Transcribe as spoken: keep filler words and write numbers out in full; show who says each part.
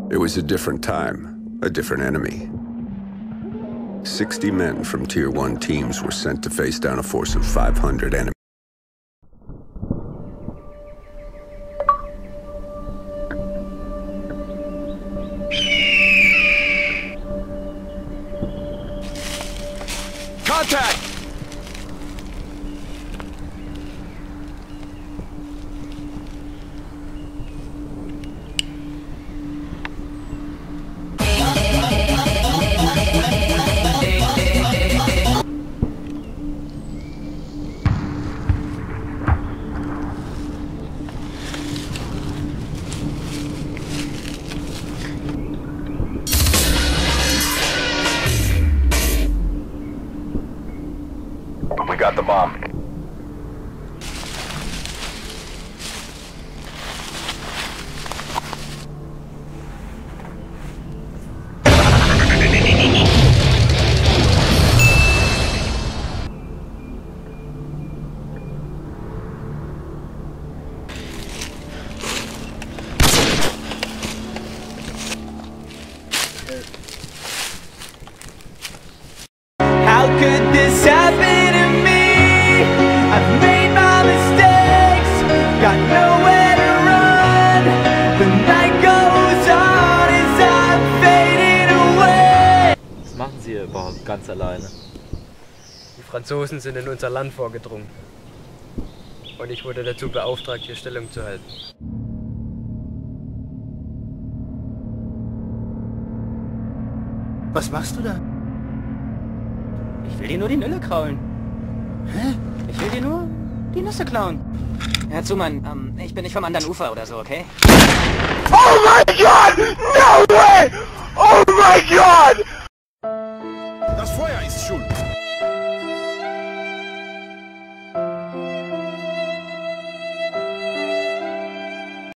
Speaker 1: It was a different time, a different enemy. Sixty men from Tier one teams were sent to face down a force of five hundred enemies.
Speaker 2: Contact!
Speaker 3: We got the bomb.
Speaker 4: How could this happen to me? I've made my mistakes, got nowhere to run. The night goes on as I'm fading away.
Speaker 5: Was machen Sie hier überhaupt ganz alleine?
Speaker 6: Die Franzosen sind in unser Land vorgedrungen. Und ich wurde dazu beauftragt, hier Stellung zu halten.
Speaker 7: Was machst du da?
Speaker 8: Ich will dir nur die Nülle kraulen.
Speaker 7: Hä?
Speaker 8: Ich will dir nur die Nüsse klauen. Hör zu, Mann. Ähm, ich bin nicht vom anderen Ufer oder so, okay?
Speaker 2: Oh my God! No way! Oh my God!
Speaker 7: Das Feuer ist schuld.